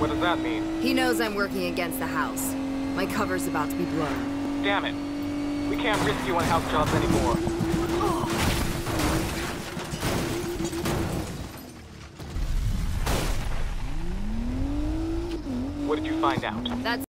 What does that mean? He knows I'm working against the house. My cover's about to be blown. Damn it. We can't risk you on house jobs anymore. What did you find out? That's